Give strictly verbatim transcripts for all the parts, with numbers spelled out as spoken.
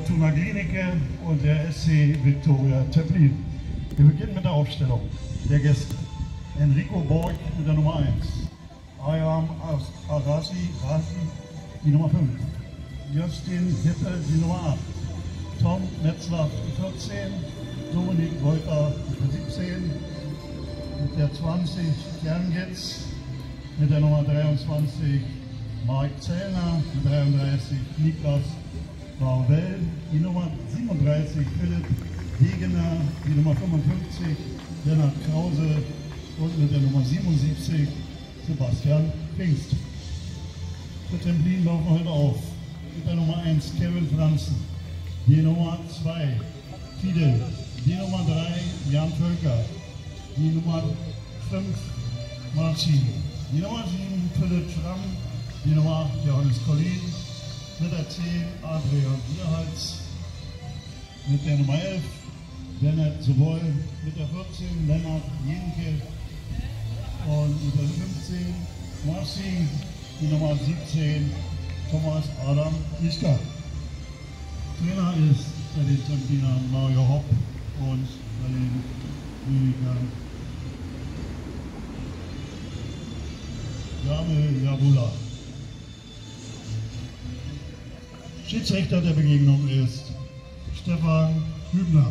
Fortuna Klinike und der S C Viktoria Templin. Wir beginnen mit der Aufstellung der Gäste. Enrico Borg mit der Nummer eins, Ayam Arasi, die Nummer fünf, Justin Hippe, die Nummer acht, Tom Metzler, die vierzehn, Dominik Reuter, die siebzehn, mit der zwanzig Kerngetz, mit der Nummer dreiundzwanzig Mike Zellner, mit dreiunddreißig Niklas Barwell, die Nummer siebenunddreißig Philipp Wegener, die Nummer fünfundfünfzig Lennart Krause und mit der Nummer siebenundsiebzig Sebastian Pfingst. Für Templin laufen heute auf mit der Nummer eins Kevin Franzen, die Nummer zwei Fidel, die Nummer drei Jan Völker, die Nummer fünf Marcin, die Nummer sieben Philipp Schramm, die Nummer Johannes Collin, mit der zehn Adrian Bierhals, mit der Nummer elf Lennart Sowoll, mit der vierzehn Lennart Jenke und mit der fünfzehn Marcin, die Nummer siebzehn Thomas Adam Iska. Trainer ist bei den Templinern Mario Hopp und bei den Lünikern Jamil Jabula. Schiedsrichter der Begegnung ist Stefan Hübner.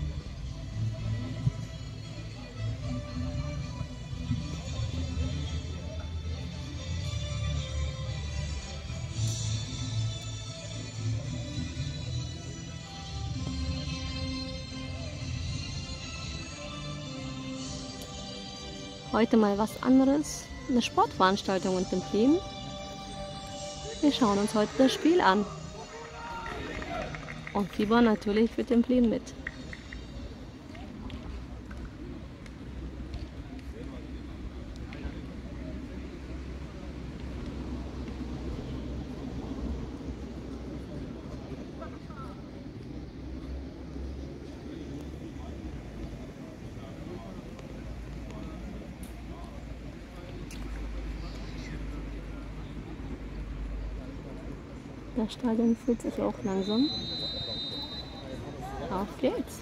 Heute mal was anderes, eine Sportveranstaltung in Templin. Wir schauen uns heute das Spiel an und fiebern natürlich für Templin mit. Das Stadion fühlt sich auch langsam. Auf geht's!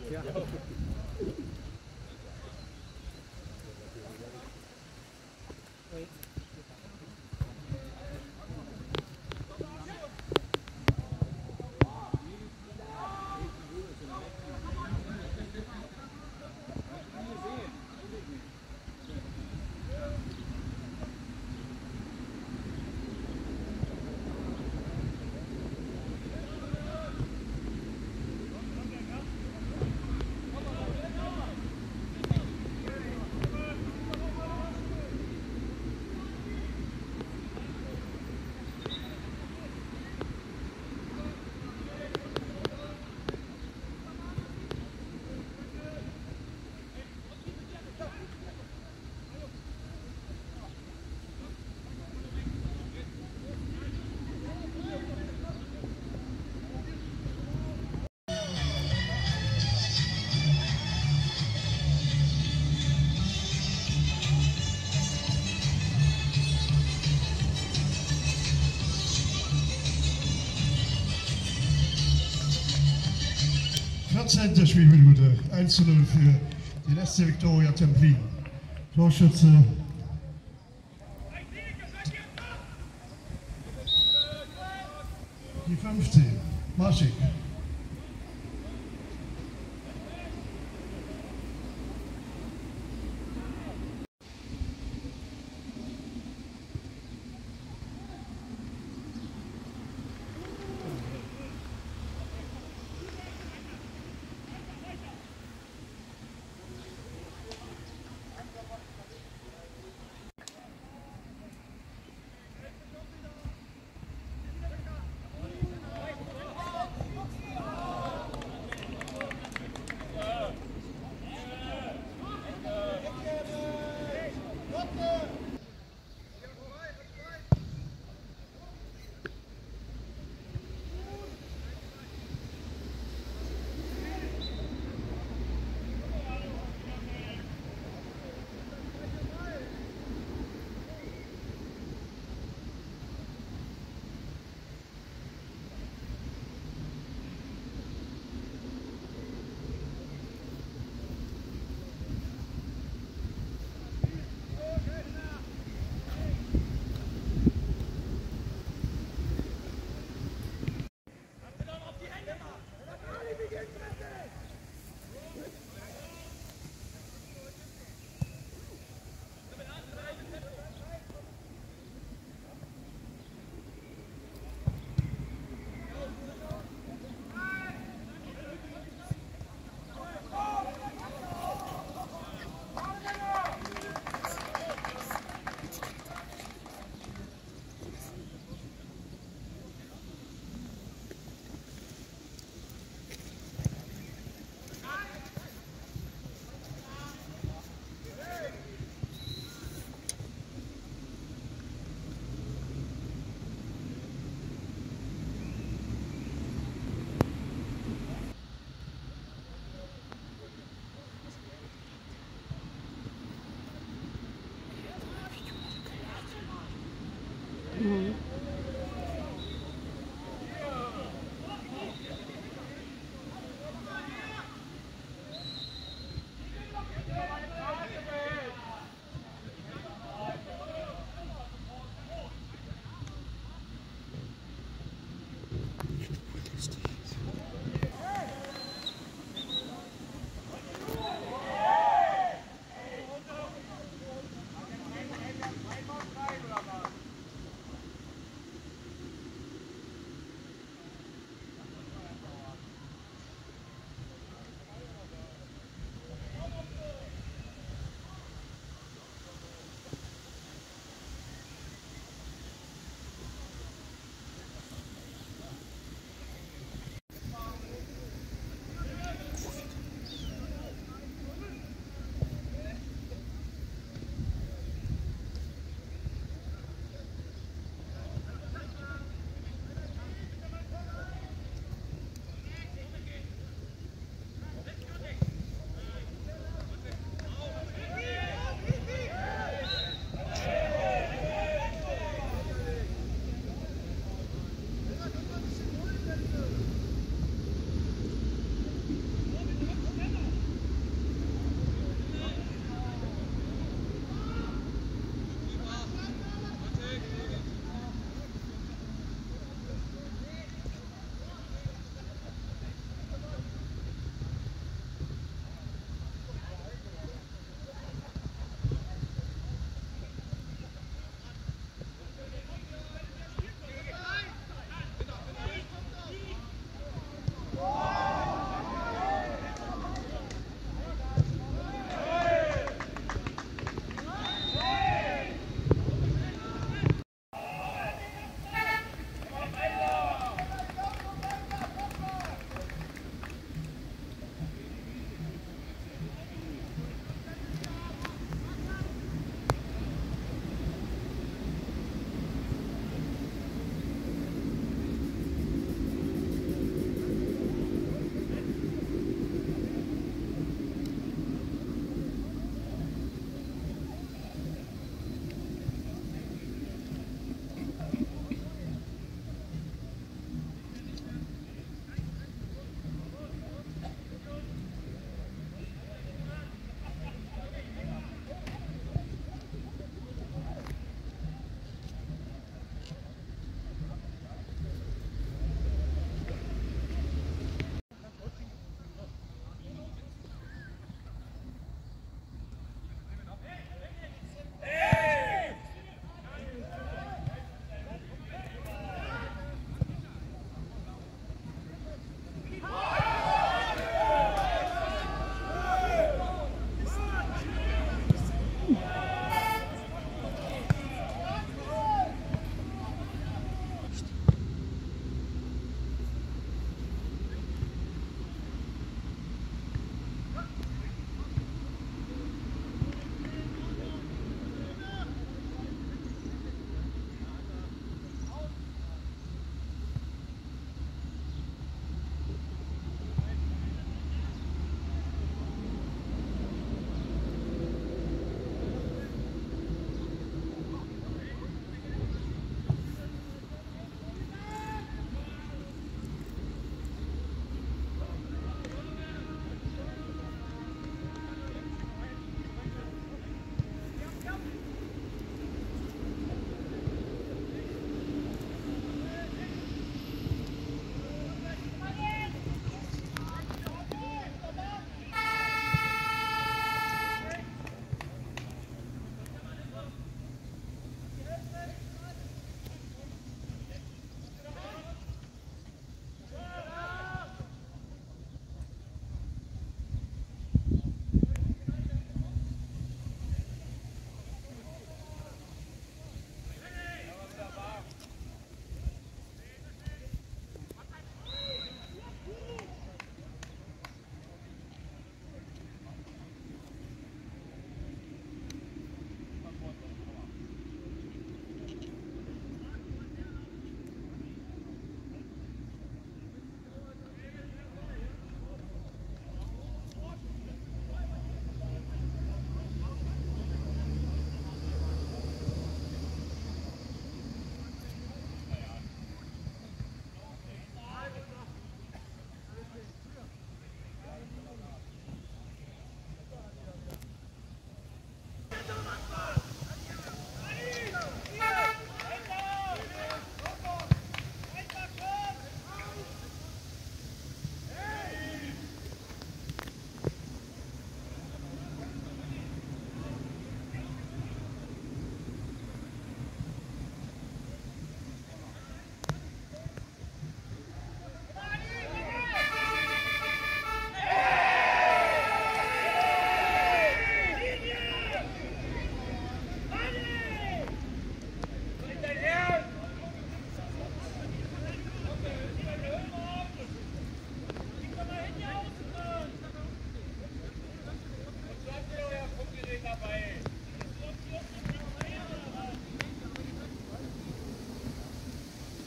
vierzehnte Spielminute, eins zu null für den S C Viktoria Templin. Torschütze die fünfzehn, Maschik.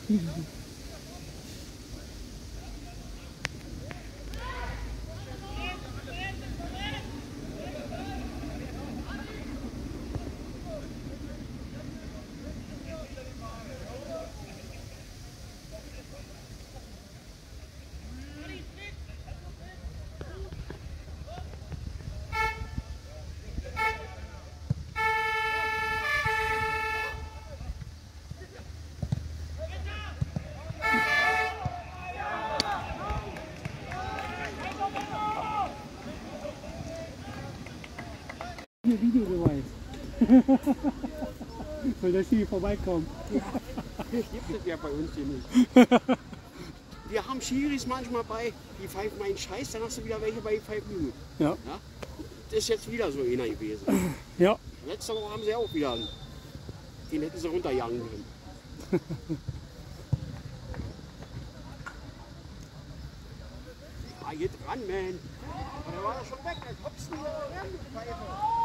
Hier Videobeweis. Weil das hier vorbeikommt. Gibt es ja bei uns hier nicht. Wir haben Schiris manchmal bei, die pfeifen einen Scheiß, dann hast du wieder welche bei, die pfeifen gut. Ja. Ja? Das ist jetzt wieder so einer gewesen. Ja. Letzte Woche haben sie auch wieder, den hätten sie runterjagen können. Ja, geht ran, man. Aber der war ja schon weg, als hopst du wieder ran, die Pfeife.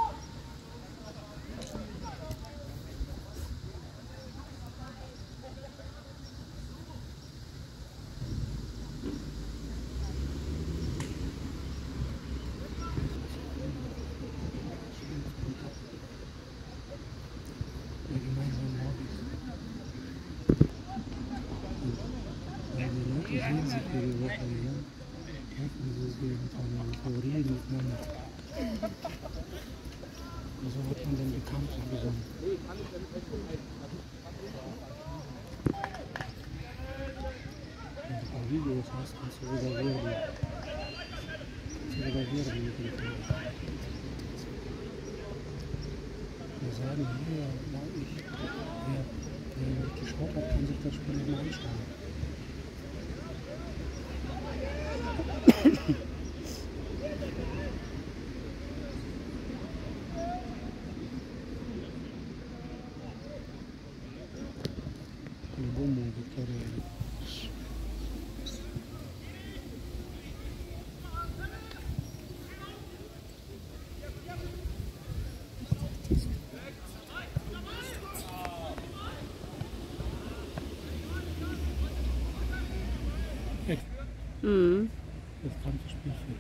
Die sehen sich jede Woche, ja. Treffen sie sich jeden Tag, wir reden miteinander. Wieso hat man denn bekannt zusammen? Wenn du ein paar Videos hast, kannst du wieder werden. Kannst du wieder werden mit dem Film. Wir sagen hier, ja, ich, wer, wer geschaut hat, kann sich das Spiel mal anschauen. По-любому, Виктория. Mhm. Das ganze Spielfeld.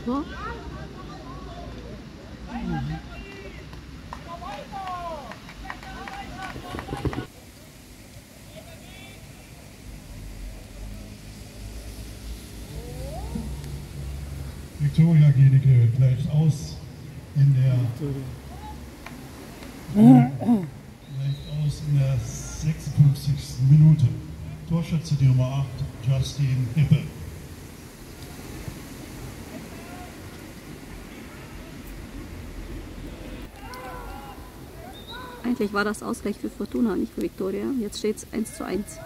Tor. Viktoria Genike gleicht aus in der gleicht aus in der sechsundfünfzigsten Minute. Torschütze die Nummer acht, Justin Hippe. Eigentlich war das Ausgleich für Fortuna, nicht für Viktoria. Jetzt steht es eins zu eins.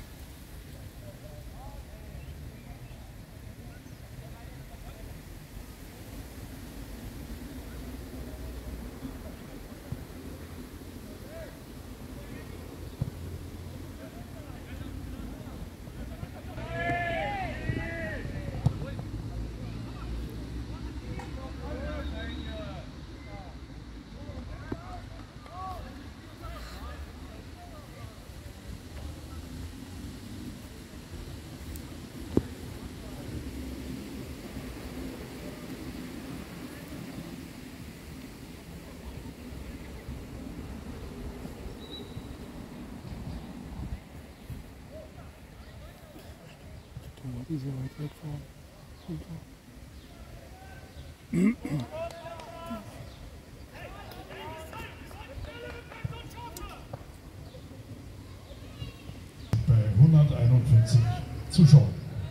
Die so weit wegfahren. Bei hunderteinundvierzig Zuschauern.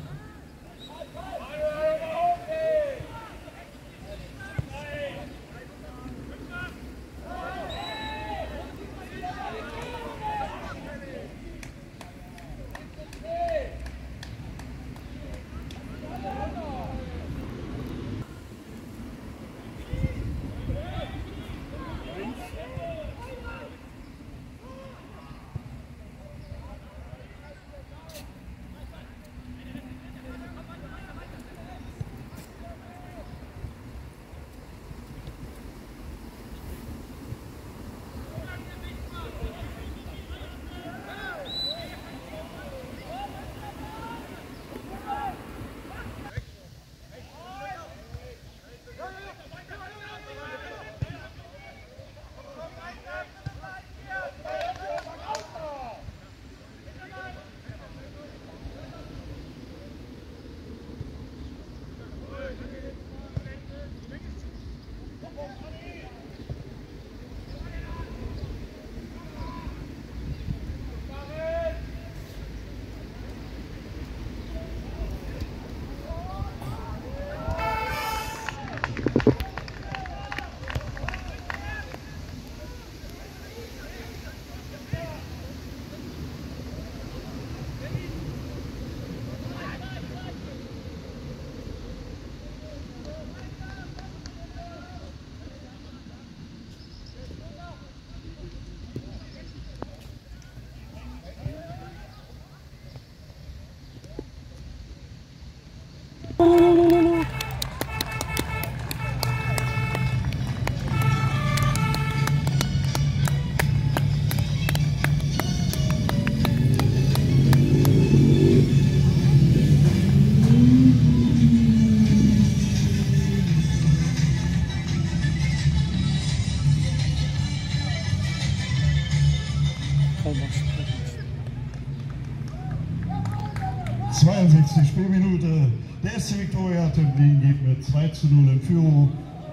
zweiundsechzigste Spielminute. Der S C Viktoria Templin geht mit zwei zu null in Führung.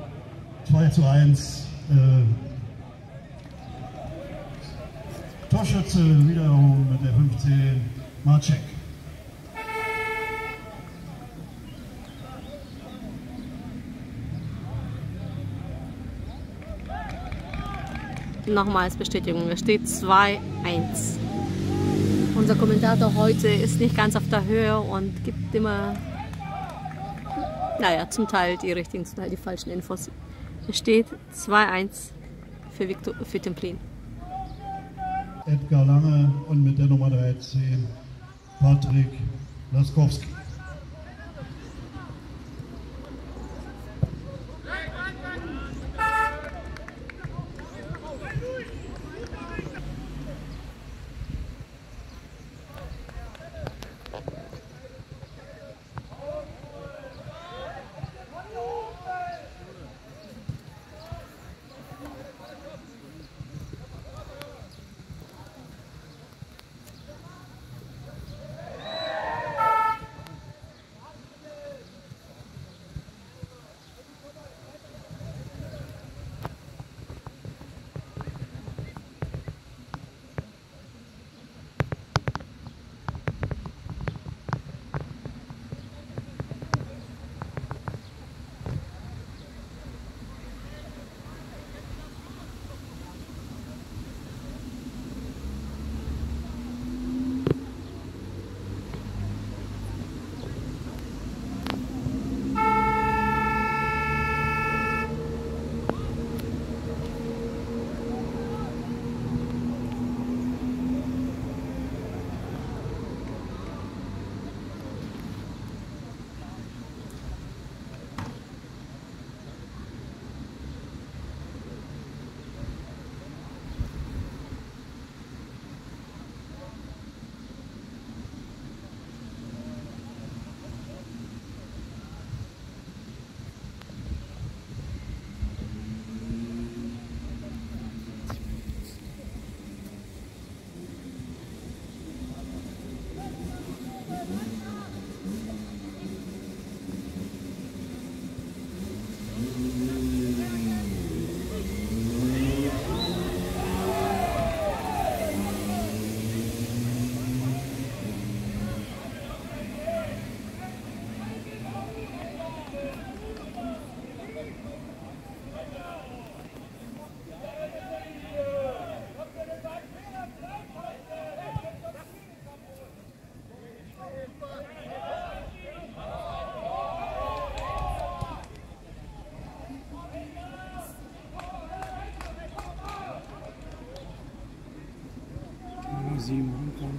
zwei zu eins. Äh, Torschütze wiederum mit der fünfzehn, Marcek. Nochmals Bestätigung, es steht zwei eins. Unser Kommentator heute ist nicht ganz auf der Höhe und gibt immer, naja, zum Teil die richtigen, zum Teil die falschen Infos. Es steht zwei eins für, Victor, für Templin. Edgar Lange und mit der Nummer dreizehn Patrick Laskowski. Sieben Runden.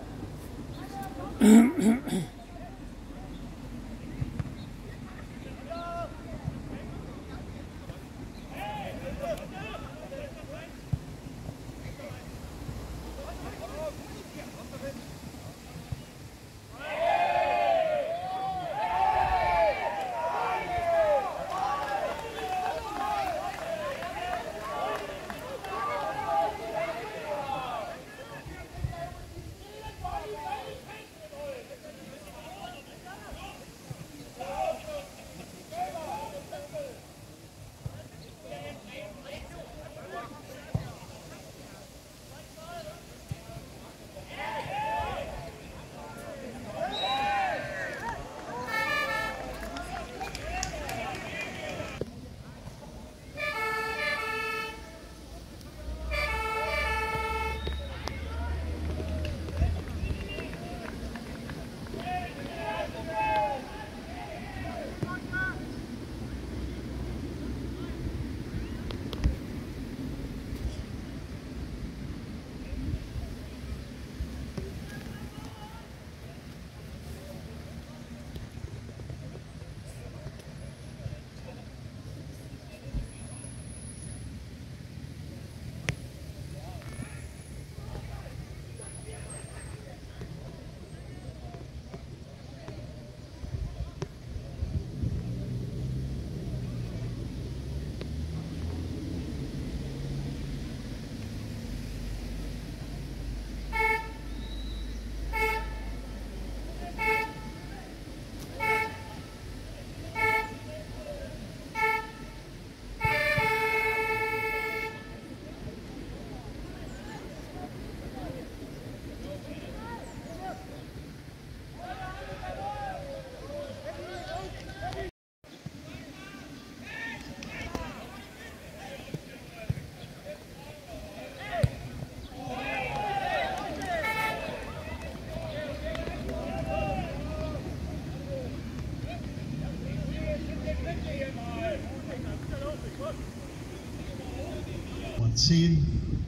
zehn,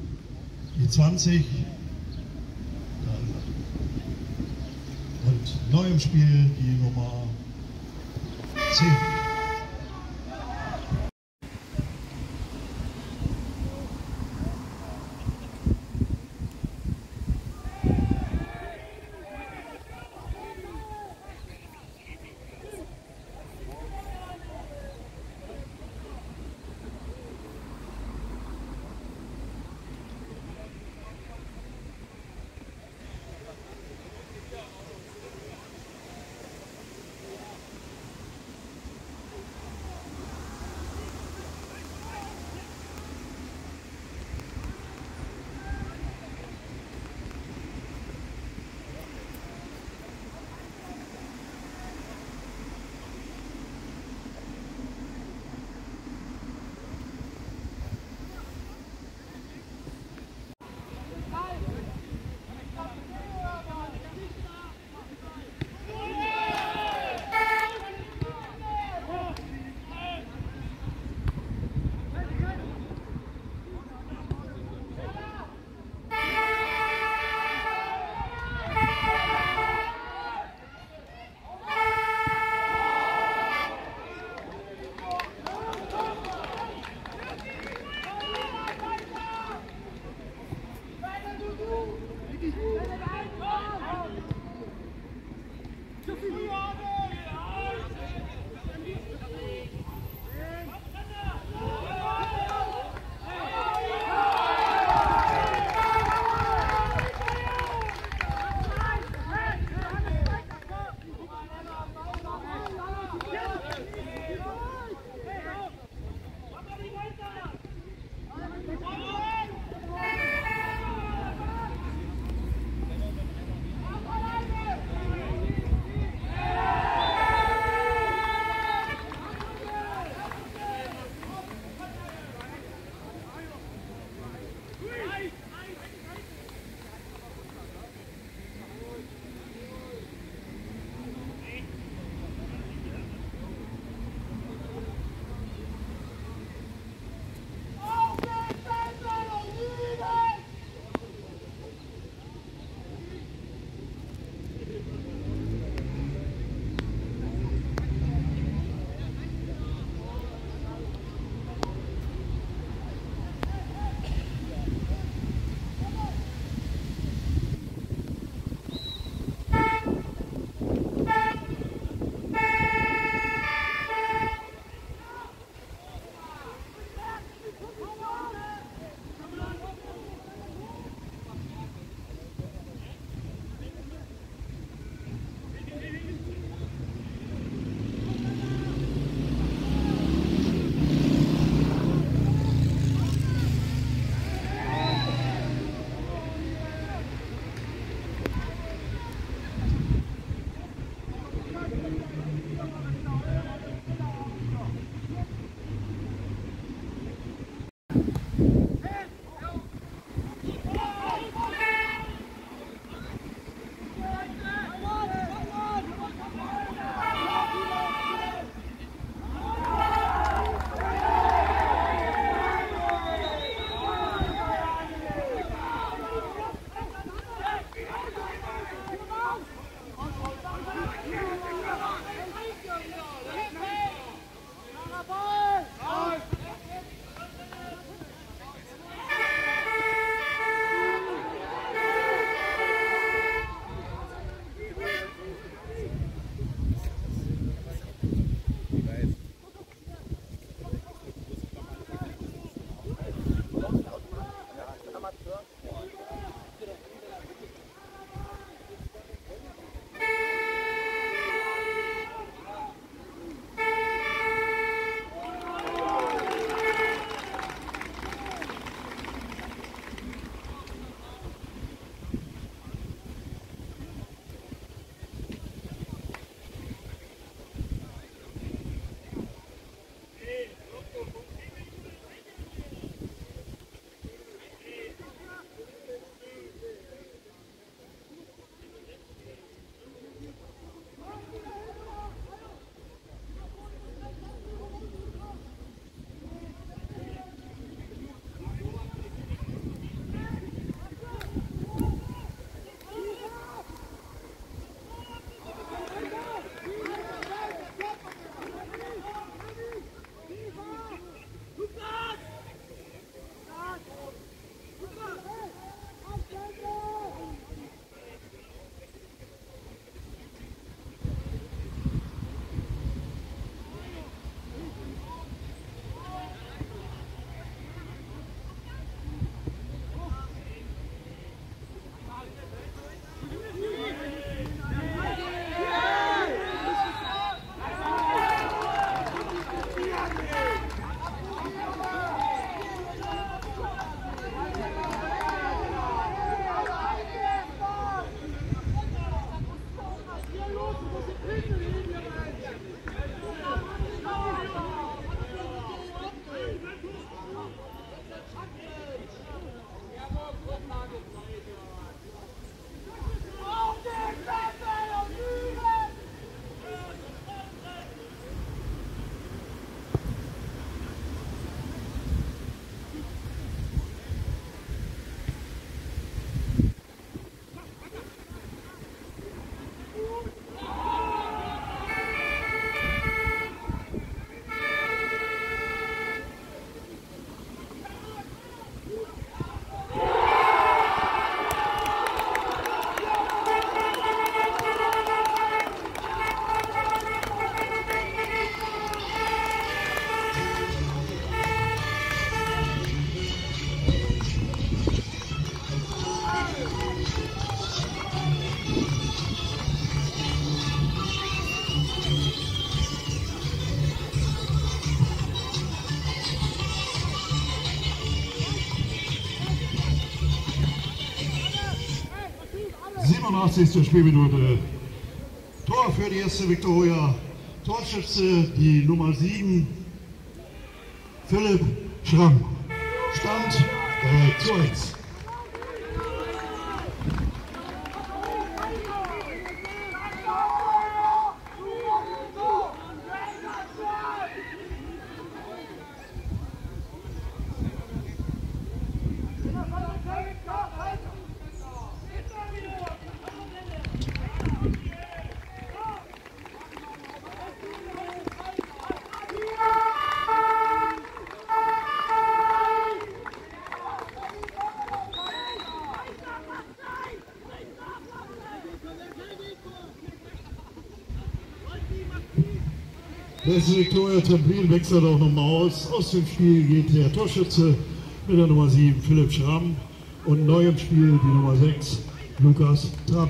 die zwanzig und neu im Spiel die Nummer zehn. siebenundachtzigste Spielminute. Tor für die erste Viktoria. Torschütze die Nummer sieben, Philipp Schramm. Stand drei zu eins. Das Viktoria Templin wechselt auch nochmal aus. Aus dem Spiel geht der Torschütze mit der Nummer sieben, Philipp Schramm, und neu im Spiel die Nummer sechs, Lukas Trapp.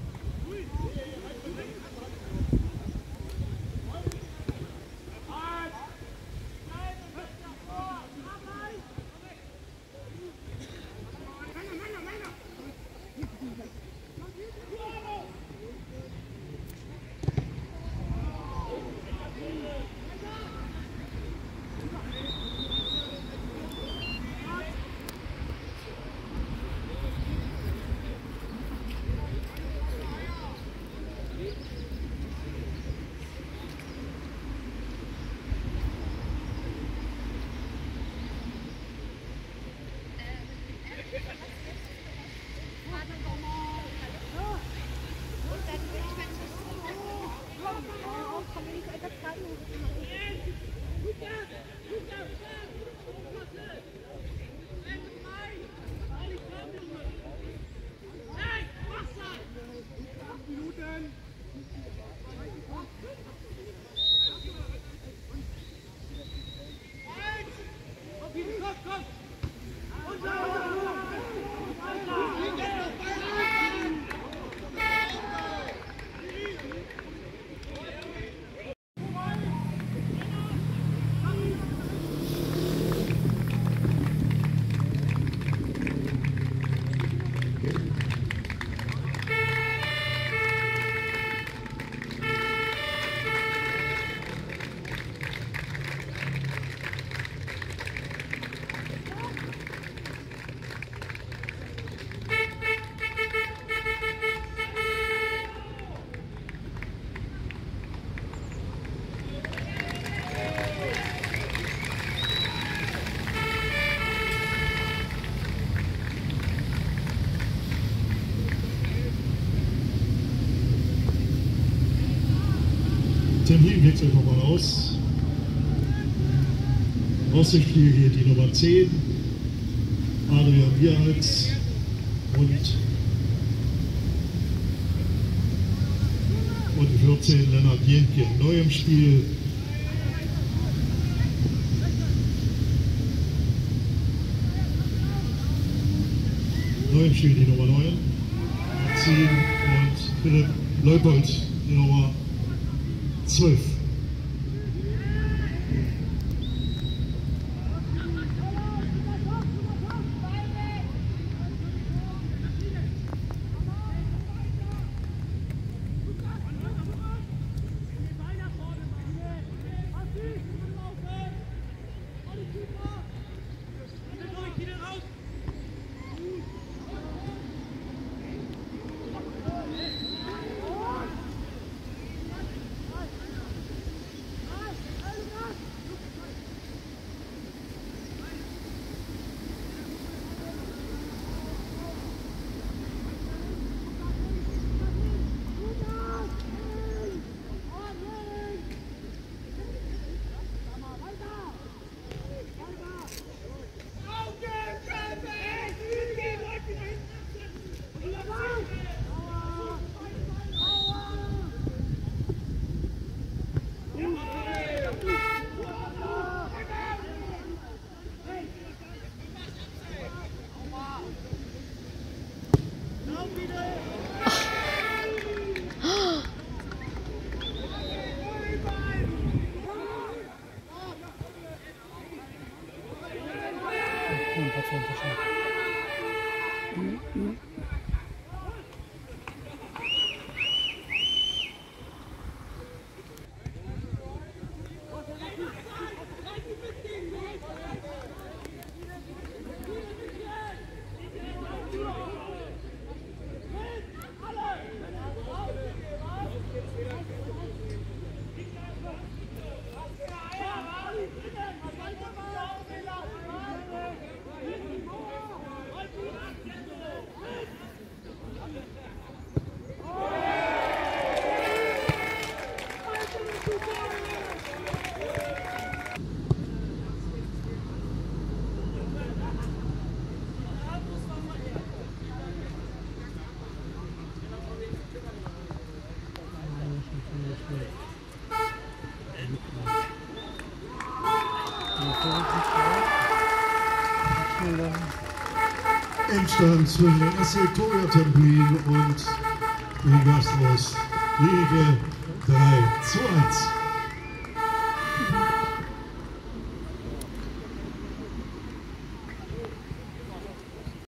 Templin wechselt nochmal aus. Aus dem Spiel geht die Nummer zehn, Adrian Bierhals, und, und die vierzehn, Lennart Jenke. Neu im Spiel Neu im Spiel die Nummer neun, zehn, und Philipp Leupold, die Nummer zwölf. Endstand zwischen der S C Viktoria Templin und den Gastros Liege drei zu eins.